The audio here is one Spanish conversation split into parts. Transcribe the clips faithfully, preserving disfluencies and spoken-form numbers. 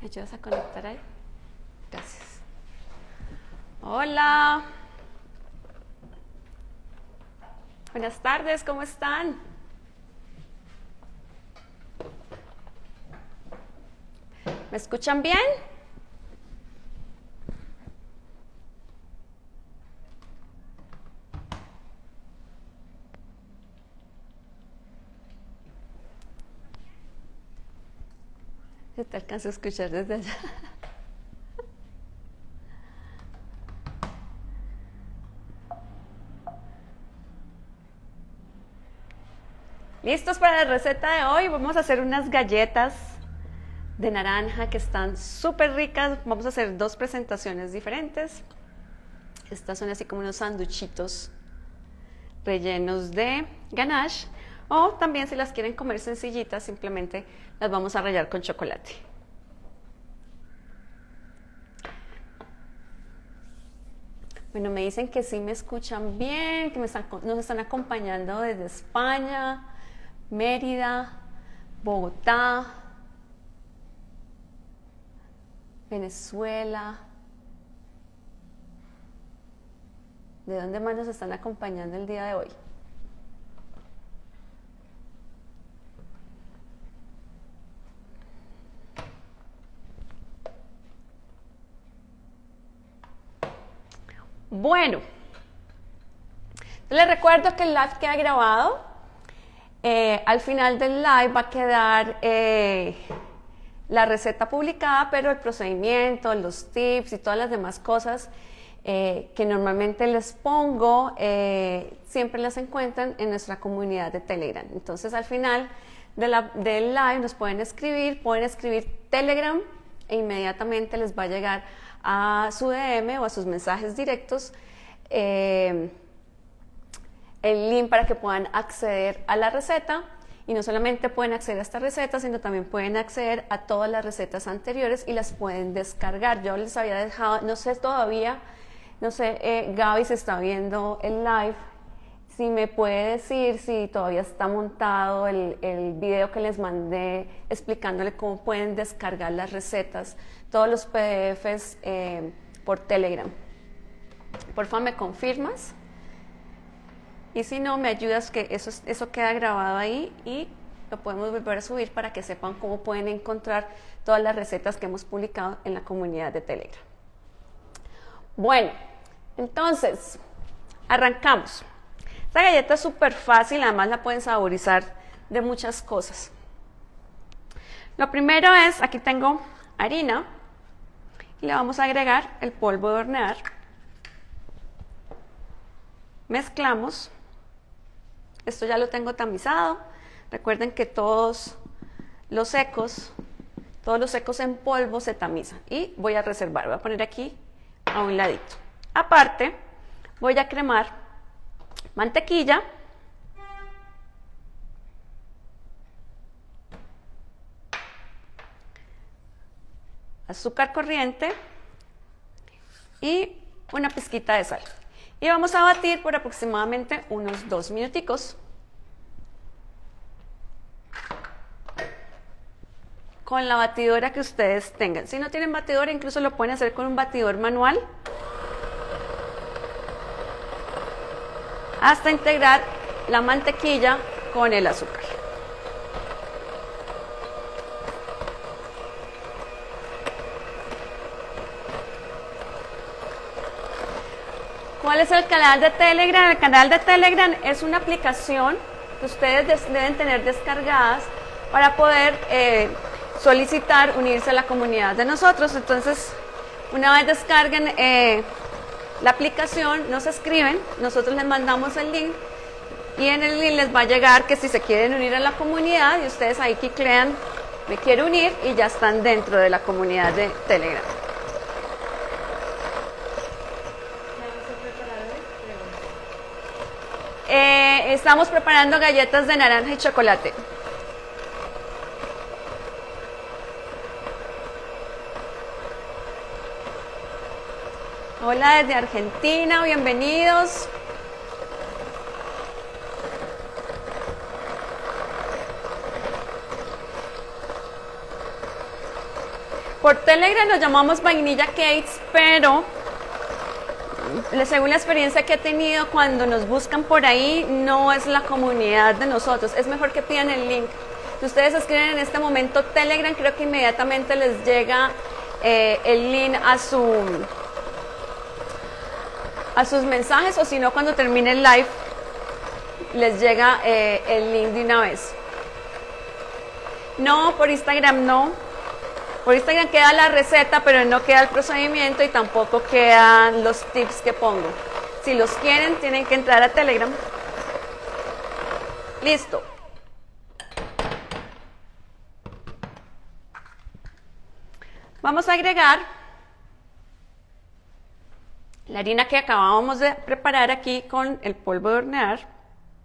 ¿Me ayudas a conectar ahí? Gracias. Hola. Buenas tardes, ¿cómo están? ¿Me escuchan bien? Yo te alcanzo a escuchar desde allá. ¿Listos para la receta de hoy? Vamos a hacer unas galletas de naranja que están súper ricas. Vamos a hacer dos presentaciones diferentes. Estas son así como unos sanduchitos rellenos de ganache. O también si las quieren comer sencillitas, simplemente las vamos a rallar con chocolate. Bueno, me dicen que sí me escuchan bien, que me están, nos están acompañando desde España, Mérida, Bogotá, Venezuela. ¿De dónde más nos están acompañando el día de hoy? Bueno, les recuerdo que el live queda grabado. Eh, al final del live va a quedar eh, la receta publicada, pero el procedimiento, los tips y todas las demás cosas eh, que normalmente les pongo, eh, siempre las encuentran en nuestra comunidad de Telegram. Entonces al final de la, del live nos pueden escribir, pueden escribir Telegram e inmediatamente les va a llegar a su D M o a sus mensajes directos eh, el link para que puedan acceder a la receta. Y no solamente pueden acceder a esta receta, sino también pueden acceder a todas las recetas anteriores y las pueden descargar. Yo les había dejado, no sé todavía, no sé, eh, Gaby se está viendo el live, si me puede decir si todavía está montado el, el video que les mandé explicándole cómo pueden descargar las recetas, todos los P D Fs eh, por Telegram. Por favor, ¿me confirmas? Y si no, me ayudas, que eso, eso queda grabado ahí y lo podemos volver a subir para que sepan cómo pueden encontrar todas las recetas que hemos publicado en la comunidad de Telegram. Bueno, entonces, arrancamos. Esta galleta es súper fácil, además la pueden saborizar de muchas cosas. Lo primero es, aquí tengo harina y le vamos a agregar el polvo de hornear. Mezclamos. Esto ya lo tengo tamizado. Recuerden que todos los secos, todos los secos en polvo se tamizan. Y voy a reservar, voy a poner aquí a un ladito. Aparte, voy a cremar mantequilla, azúcar corriente y una pizquita de sal. Y vamos a batir por aproximadamente unos dos minuticos con la batidora que ustedes tengan. Si no tienen batidora, incluso lo pueden hacer con un batidor manual hasta integrar la mantequilla con el azúcar. ¿Cuál es el canal de Telegram? El canal de Telegram es una aplicación que ustedes deben tener descargadas para poder eh, solicitar unirse a la comunidad de nosotros. Entonces, una vez descarguen eh, la aplicación, nos escriben, nosotros les mandamos el link y en el link les va a llegar que si se quieren unir a la comunidad y ustedes ahí clickean me quiero unir y ya están dentro de la comunidad de Telegram. Eh, estamos preparando galletas de naranja y chocolate. Hola desde Argentina, bienvenidos. Por Telegram nos llamamos Vainilla Cakes, pero según la experiencia que he tenido, cuando nos buscan por ahí, no es la comunidad de nosotros. Es mejor que pidan el link. Si ustedes escriben en este momento Telegram, creo que inmediatamente les llega eh, el link a su a sus mensajes, o si no, cuando termine el live les llega eh, el link de una vez. No, por Instagram no. Por Instagram queda la receta, pero no queda el procedimiento y tampoco quedan los tips que pongo. Si los quieren, tienen que entrar a Telegram. Listo. Vamos a agregar la harina que acabamos de preparar aquí con el polvo de hornear.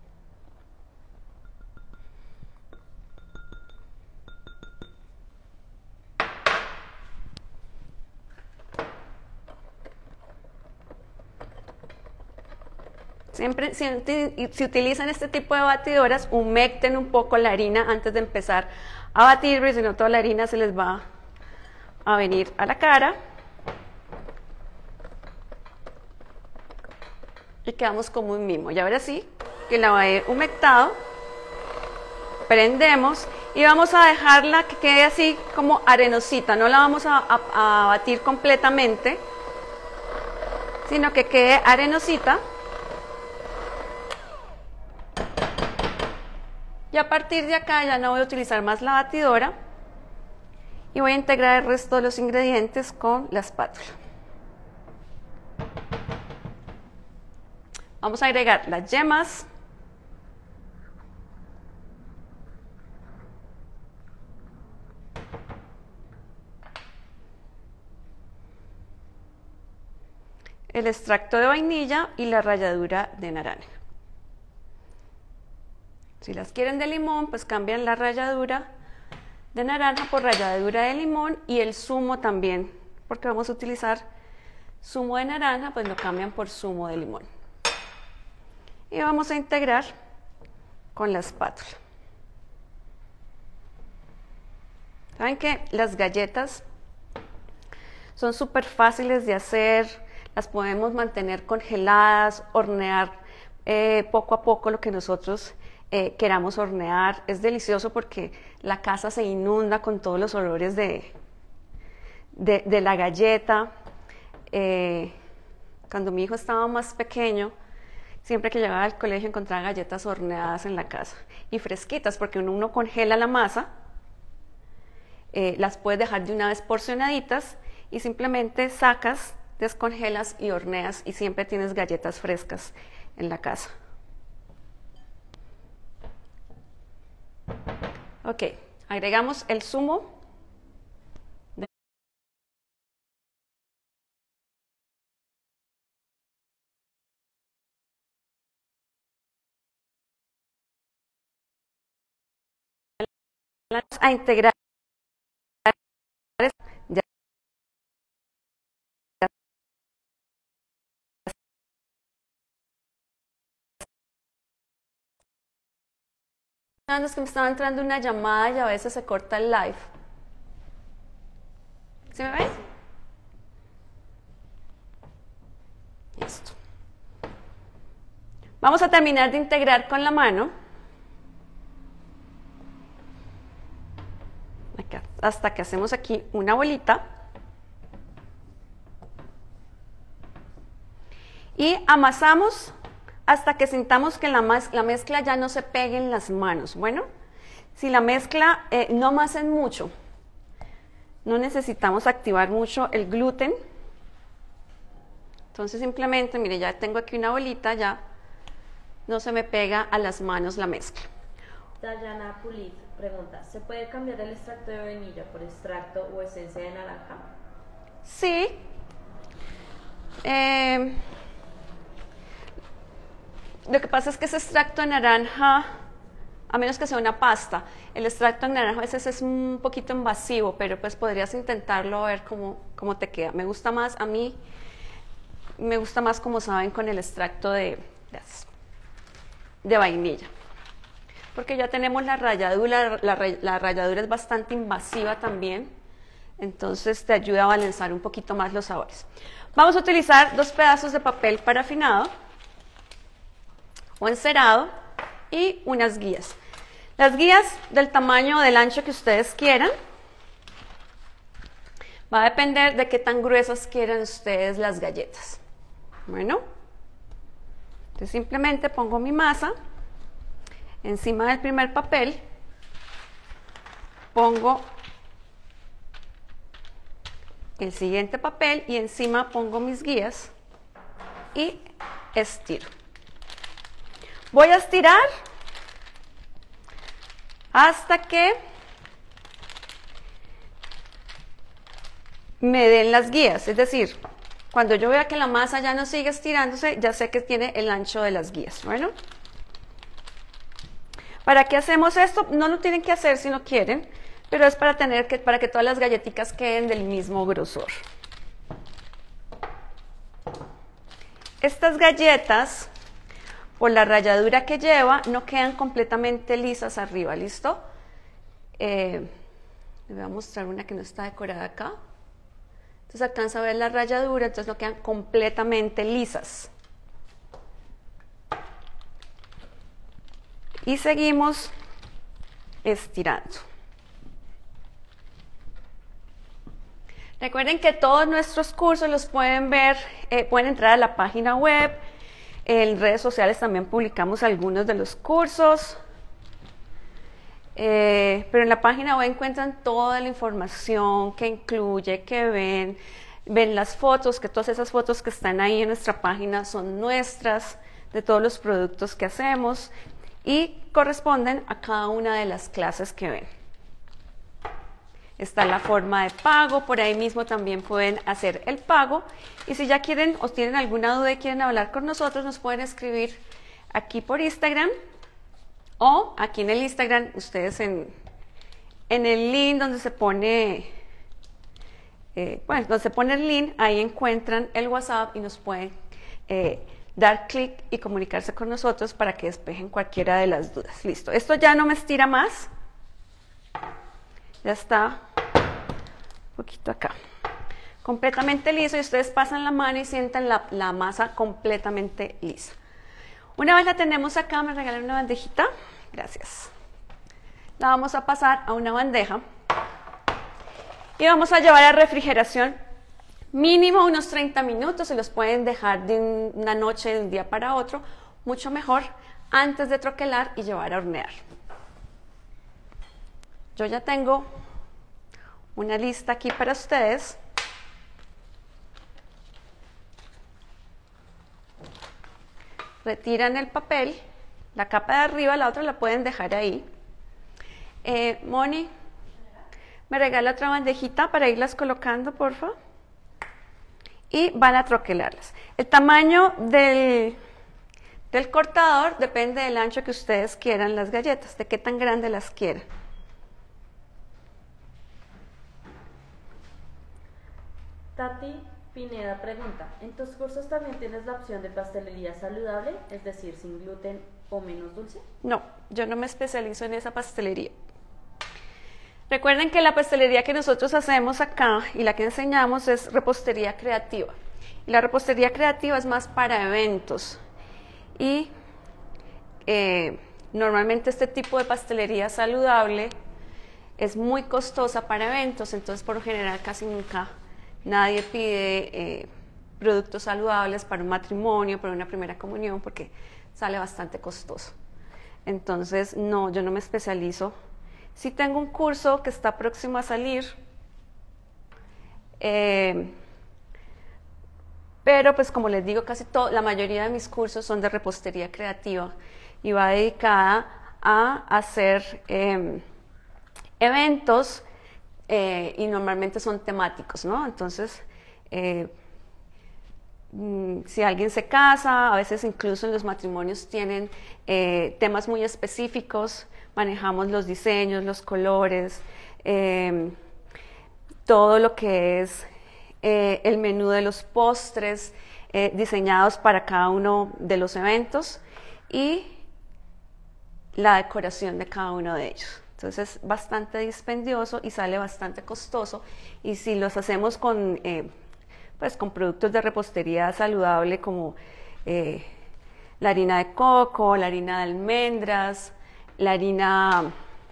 Siempre, si, si utilizan este tipo de batidoras, humecten un poco la harina antes de empezar a batir, porque si no toda la harina se les va a venir a la cara. Y quedamos como un mimo. Y ahora sí, que la he humectado, prendemos y vamos a dejarla que quede así como arenosita. No la vamos a, a, a batir completamente, sino que quede arenosita. Y a partir de acá ya no voy a utilizar más la batidora y voy a integrar el resto de los ingredientes con la espátula. Vamos a agregar las yemas, el extracto de vainilla y la ralladura de naranja. Si las quieren de limón, pues cambian la ralladura de naranja por ralladura de limón, y el zumo también, porque vamos a utilizar zumo de naranja, pues lo cambian por zumo de limón. Y vamos a integrar con la espátula. ¿Saben que las galletas son súper fáciles de hacer? Las podemos mantener congeladas, hornear eh, poco a poco lo que nosotros Eh, queramos hornear. Es delicioso porque la casa se inunda con todos los olores de, de, de la galleta. Eh, cuando mi hijo estaba más pequeño, siempre que llegaba al colegio encontraba galletas horneadas en la casa y fresquitas, porque uno, uno congela la masa, eh, las puedes dejar de una vez porcionaditas y simplemente sacas, descongelas y horneas, y siempre tienes galletas frescas en la casa. Ok, agregamos el zumo. Vamos a integrar. Ya. Es que me estaba entrando una llamada y a veces se corta el live. ¿Sí me ven? Listo. Vamos a terminar de integrar con la mano. Acá, hasta que hacemos aquí una bolita. Y amasamos hasta que sintamos que la, la mezcla ya no se pegue en las manos. Bueno, si la mezcla eh, no amasen mucho, no necesitamos activar mucho el gluten. Entonces simplemente, mire, ya tengo aquí una bolita, ya no se me pega a las manos la mezcla. Dayana Pulit pregunta, ¿se puede cambiar el extracto de vainilla por extracto o esencia de naranja? Sí. Eh, Lo que pasa es que ese extracto de naranja, a menos que sea una pasta, el extracto de naranja a veces es un poquito invasivo, pero pues podrías intentarlo a ver cómo, cómo te queda. Me gusta más, a mí, me gusta más, como saben, con el extracto de, de vainilla. Porque ya tenemos la ralladura, la, la ralladura es bastante invasiva también. entonces te ayuda a balancear un poquito más los sabores. Vamos a utilizar dos pedazos de papel parafinado o encerado y unas guías. Las guías del tamaño o del ancho que ustedes quieran. Va a depender de qué tan gruesas quieran ustedes las galletas. Bueno, entonces simplemente pongo mi masa encima del primer papel, pongo el siguiente papel y encima pongo mis guías y estiro. Voy a estirar hasta que me den las guías, es decir, cuando yo vea que la masa ya no sigue estirándose, ya sé que tiene el ancho de las guías. Bueno, ¿para qué hacemos esto? No lo tienen que hacer si no quieren, pero es para, tener que, para que todas las galletitas queden del mismo grosor. Estas galletas, por la ralladura que lleva, no quedan completamente lisas arriba, ¿listo? Eh, les voy a mostrar una que no está decorada acá. Entonces alcanza a ver la ralladura, entonces no quedan completamente lisas. Y seguimos estirando. Recuerden que todos nuestros cursos los pueden ver, eh, pueden entrar a la página web. En redes sociales también publicamos algunos de los cursos. Eh, pero en la página web encuentran toda la información que incluye, que ven, ven las fotos, que todas esas fotos que están ahí en nuestra página son nuestras, de todos los productos que hacemos y corresponden a cada una de las clases que ven. Está la forma de pago, por ahí mismo también pueden hacer el pago. Y si ya quieren o tienen alguna duda y quieren hablar con nosotros, nos pueden escribir aquí por Instagram o aquí en el Instagram, ustedes en, en el link donde se pone, eh, bueno, donde se pone el link, ahí encuentran el WhatsApp y nos pueden eh, dar clic y comunicarse con nosotros para que despejen cualquiera de las dudas. Listo, esto ya no me estira más. Ya está un poquito acá, completamente liso y ustedes pasan la mano y sientan la, la masa completamente lisa. Una vez la tenemos acá, me regalan una bandejita, gracias. La vamos a pasar a una bandeja y vamos a llevar a refrigeración mínimo unos treinta minutos, se los pueden dejar de una noche, de un día para otro, mucho mejor antes de troquelar y llevar a hornear. Yo ya tengo una lista aquí para ustedes. Retiran el papel, la capa de arriba, la otra la pueden dejar ahí. Eh, Moni, ¿me regala otra bandejita para irlas colocando, por favor? Y van a troquelarlas. El tamaño del, del cortador depende del ancho que ustedes quieran las galletas, de qué tan grande las quieran. Tati Pineda pregunta, ¿en tus cursos también tienes la opción de pastelería saludable, es decir, sin gluten o menos dulce? No, yo no me especializo en esa pastelería. Recuerden que la pastelería que nosotros hacemos acá y la que enseñamos es repostería creativa. Y la repostería creativa es más para eventos. Y eh, normalmente este tipo de pastelería saludable es muy costosa para eventos, entonces por lo general casi nunca nadie pide eh, productos saludables para un matrimonio, para una primera comunión, porque sale bastante costoso. Entonces, no, yo no me especializo. Sí tengo un curso que está próximo a salir, eh, pero pues como les digo, casi todo, la mayoría de mis cursos son de repostería creativa y va dedicada a hacer eh, eventos. Eh, y normalmente son temáticos, ¿no? Entonces, eh, si alguien se casa, a veces incluso en los matrimonios tienen eh, temas muy específicos, manejamos los diseños, los colores, eh, todo lo que es eh, el menú de los postres eh, diseñados para cada uno de los eventos y la decoración de cada uno de ellos. Entonces es bastante dispendioso y sale bastante costoso. Y si los hacemos con, eh, pues, con productos de repostería saludable como eh, la harina de coco, la harina de almendras, la harina,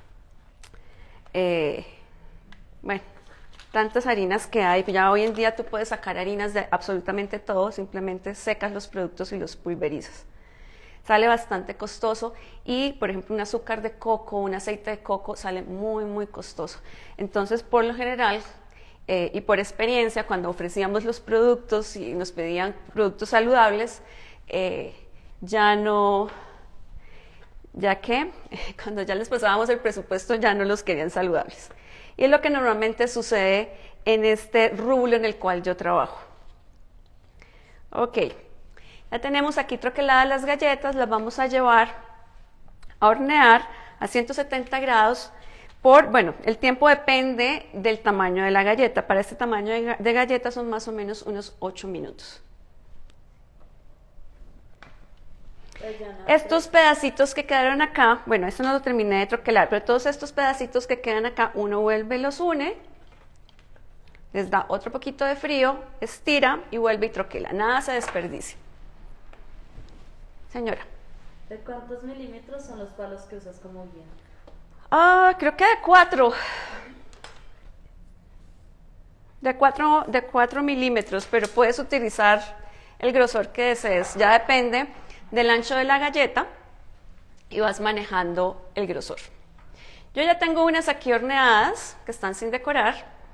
eh, bueno, tantas harinas que hay. Ya hoy en día tú puedes sacar harinas de absolutamente todo, simplemente secas los productos y los pulverizas. Sale bastante costoso y, por ejemplo, un azúcar de coco, un aceite de coco sale muy, muy costoso. Entonces, por lo general eh, y por experiencia, cuando ofrecíamos los productos y nos pedían productos saludables, eh, ya no, ya que cuando ya les pasábamos el presupuesto ya no los querían saludables. Y es lo que normalmente sucede en este rubro en el cual yo trabajo. Ok. Ya tenemos aquí troqueladas las galletas, las vamos a llevar a hornear a ciento setenta grados por, bueno, el tiempo depende del tamaño de la galleta. Para este tamaño de, de galleta son más o menos unos ocho minutos. Estos pedacitos que quedaron acá, bueno, esto no lo terminé de troquelar, pero todos estos pedacitos que quedan acá, uno vuelve y los une, les da otro poquito de frío, estira y vuelve y troquela. Nada se desperdicia. Señora. ¿De cuántos milímetros son los palos que usas como guía? Ah, creo que de cuatro. De cuatro, de cuatro milímetros, pero puedes utilizar el grosor que desees. Ya depende del ancho de la galleta y vas manejando el grosor. Yo ya tengo unas aquí horneadas que están sin decorar.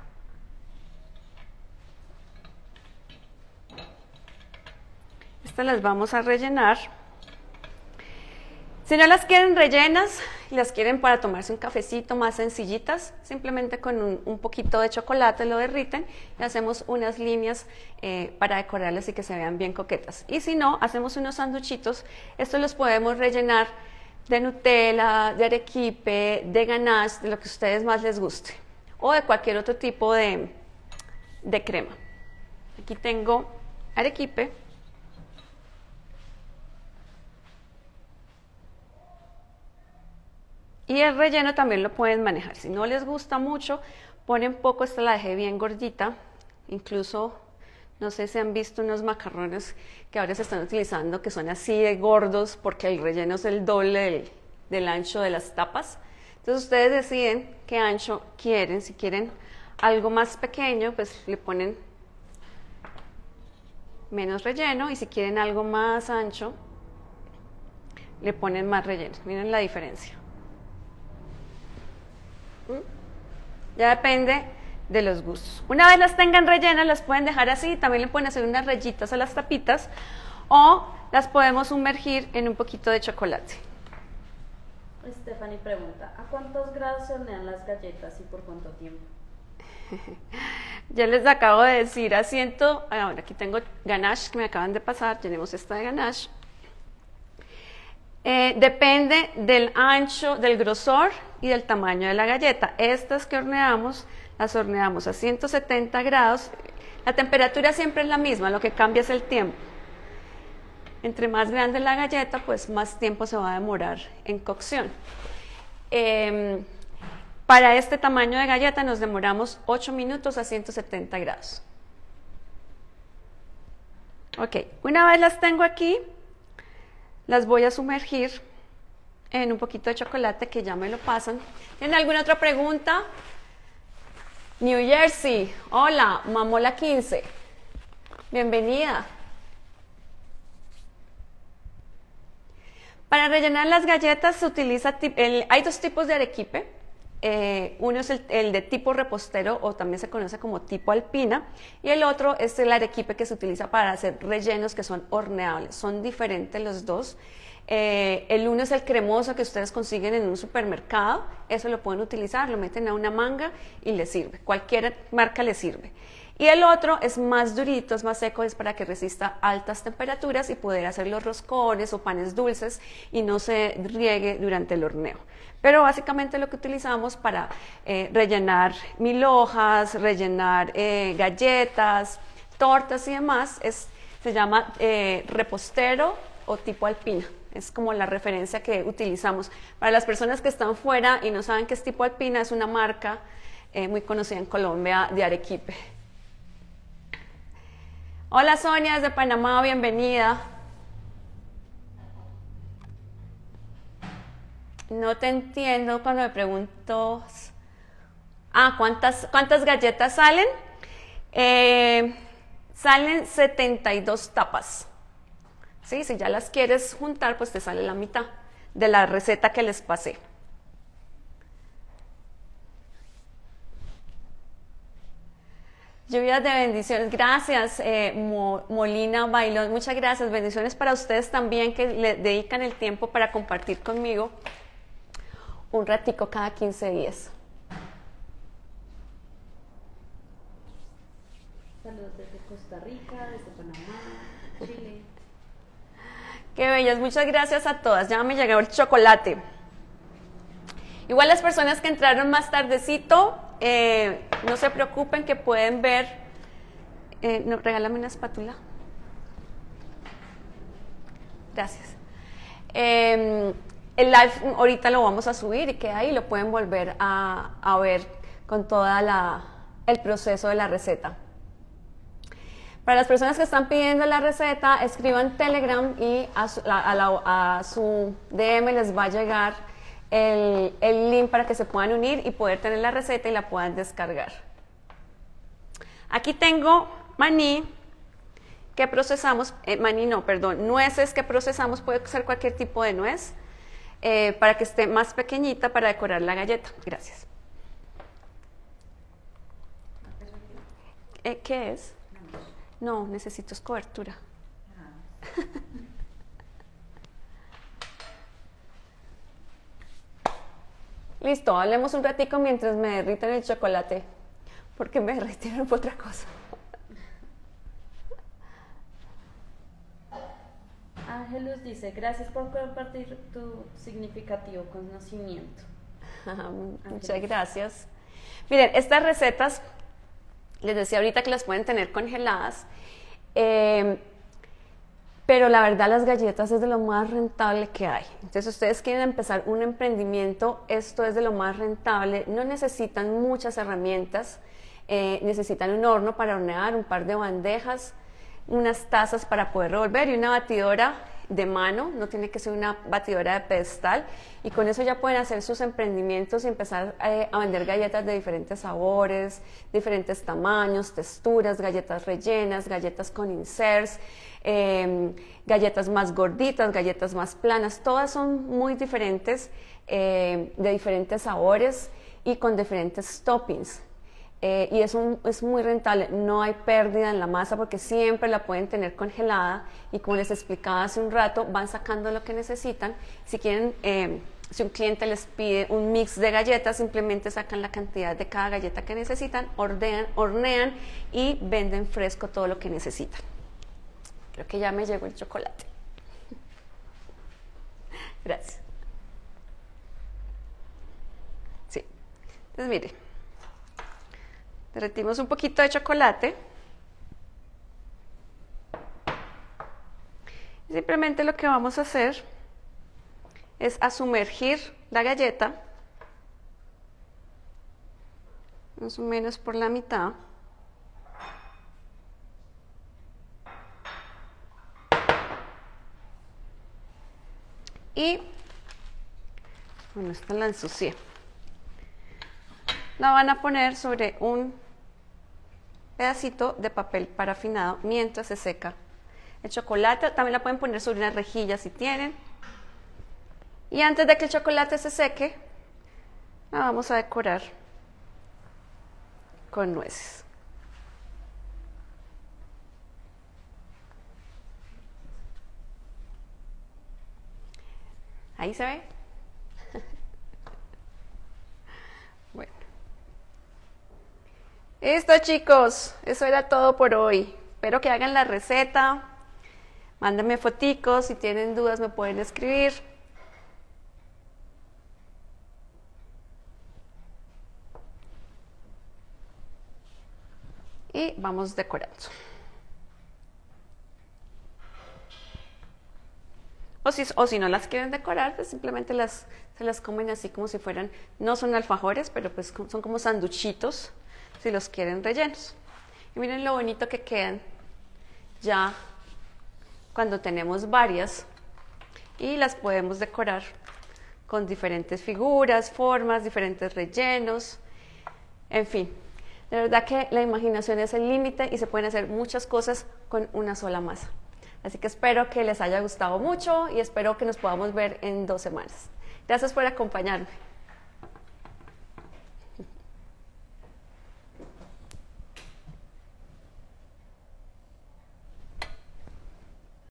Estas las vamos a rellenar. Si no las quieren rellenas y las quieren para tomarse un cafecito más sencillitas, simplemente con un, un poquito de chocolate lo derriten y hacemos unas líneas eh, para decorarlas y que se vean bien coquetas. Y si no, hacemos unos sanduchitos. Estos los podemos rellenar de Nutella, de arequipe, de ganache, de lo que a ustedes más les guste. O de cualquier otro tipo de, de crema. Aquí tengo arequipe. Y el relleno también lo pueden manejar. Si no les gusta mucho, ponen poco. Esta la dejé bien gordita. Incluso, no sé si han visto unos macarrones que ahora se están utilizando que son así de gordos porque el relleno es el doble del, del ancho de las tapas. Entonces ustedes deciden qué ancho quieren. Si quieren algo más pequeño, pues le ponen menos relleno. Y si quieren algo más ancho, le ponen más relleno. Miren la diferencia. Ya depende de los gustos. Una vez las tengan rellenas, las pueden dejar así. También le pueden hacer unas rayitas a las tapitas o las podemos sumergir en un poquito de chocolate. Stephanie pregunta, ¿a cuántos grados se hornean las galletas y por cuánto tiempo? Ya les acabo de decir a ciento, ahora aquí tengo ganache que me acaban de pasar, tenemos esta de ganache. Eh, depende del ancho, del grosor y del tamaño de la galleta. Estas que horneamos, las horneamos a ciento setenta grados. La temperatura siempre es la misma, lo que cambia es el tiempo. Entre más grande la galleta, pues más tiempo se va a demorar en cocción. Eh, para este tamaño de galleta nos demoramos ocho minutos a ciento setenta grados. Ok, una vez las tengo aquí, las voy a sumergir en un poquito de chocolate que ya me lo pasan. ¿Tienen alguna otra pregunta? New Jersey, hola, Mamola quince, bienvenida. Para rellenar las galletas se utiliza, el, hay dos tipos de arequipe. Eh, uno es el, el de tipo repostero o también se conoce como tipo alpina y el otro es el arequipe que se utiliza para hacer rellenos que son horneables. Son diferentes los dos. Eh, el uno es el cremoso que ustedes consiguen en un supermercado, eso lo pueden utilizar, lo meten a una manga y les sirve, cualquier marca les sirve. Y el otro es más durito, es más seco, es para que resista altas temperaturas y poder hacer los roscones o panes dulces y no se riegue durante el horneo. Pero básicamente lo que utilizamos para eh, rellenar mil hojas, rellenar eh, galletas, tortas y demás, es, se llama eh, repostero o tipo alpina. Es como la referencia que utilizamos. Para las personas que están fuera y no saben qué es tipo alpina, es una marca eh, muy conocida en Colombia de arequipe. Hola Sonia, desde Panamá, bienvenida. No te entiendo cuando me pregunto... Ah, ¿cuántas, cuántas galletas salen? Eh, salen setenta y dos tapas. ¿Sí? Si ya las quieres juntar, pues te sale la mitad de la receta que les pasé. Lluvias de bendiciones. Gracias, eh, Mo, Molina Bailón. Muchas gracias. Bendiciones para ustedes también que le dedican el tiempo para compartir conmigo un ratico cada quince días. Saludos desde Costa Rica, desde Panamá, Chile. Qué bellas, muchas gracias a todas. Ya me llegó el chocolate. Igual las personas que entraron más tardecito, eh, no se preocupen que pueden ver. Eh, no, regálame una espátula. Gracias. Eh, el live ahorita lo vamos a subir y queda ahí, lo pueden volver a, a ver con todo el proceso de la receta. Para las personas que están pidiendo la receta, escriban Telegram y a su, a la, a su D M les va a llegar el, el link para que se puedan unir y poder tener la receta y la puedan descargar. Aquí tengo maní que procesamos, eh, maní no, perdón, nueces que procesamos, puede ser cualquier tipo de nuez, eh, para que esté más pequeñita para decorar la galleta. Gracias. Eh, ¿Qué es? No, necesito es cobertura. Listo, hablemos un ratico mientras me derriten el chocolate, porque me derritieron por otra cosa. Ángelus dice, gracias por compartir tu significativo conocimiento. Muchas gracias. Miren, estas recetas, les decía ahorita que las pueden tener congeladas, eh, pero la verdad las galletas es de lo más rentable que hay. Entonces, si ustedes quieren empezar un emprendimiento, esto es de lo más rentable. No necesitan muchas herramientas, eh, necesitan un horno para hornear, un par de bandejas, unas tazas para poder revolver y una batidora de mano, no tiene que ser una batidora de pedestal, y con eso ya pueden hacer sus emprendimientos y empezar eh, a vender galletas de diferentes sabores, diferentes tamaños, texturas, galletas rellenas, galletas con inserts, eh, galletas más gorditas, galletas más planas, todas son muy diferentes, eh, de diferentes sabores y con diferentes toppings. Eh, y es, un, es muy rentable, no hay pérdida en la masa porque siempre la pueden tener congelada y como les explicaba hace un rato, van sacando lo que necesitan. Si quieren, eh, si un cliente les pide un mix de galletas, simplemente sacan la cantidad de cada galleta que necesitan, ordean, hornean y venden fresco todo lo que necesitan. Creo que ya me llegó el chocolate. Gracias. Sí, entonces mire. Derretimos un poquito de chocolate. Simplemente lo que vamos a hacer es a sumergir la galleta, más o menos por la mitad. Y, bueno, esta la ensucié. La van a poner sobre un pedacito de papel parafinado mientras se seca el chocolate. También la pueden poner sobre una rejilla si tienen. Y antes de que el chocolate se seque, la vamos a decorar con nueces. Ahí se ve. Bueno. Listo, chicos, eso era todo por hoy. Espero que hagan la receta. Mándenme foticos, si tienen dudas me pueden escribir. Y vamos decorando. O si, o si no las quieren decorar, pues simplemente las, se las comen así como si fueran, no son alfajores, pero pues son como sanduchitos, si los quieren rellenos. Y miren lo bonito que quedan ya cuando tenemos varias y las podemos decorar con diferentes figuras, formas, diferentes rellenos, en fin. De verdad que la imaginación es el límite y se pueden hacer muchas cosas con una sola masa. Así que espero que les haya gustado mucho y espero que nos podamos ver en dos semanas. Gracias por acompañarme.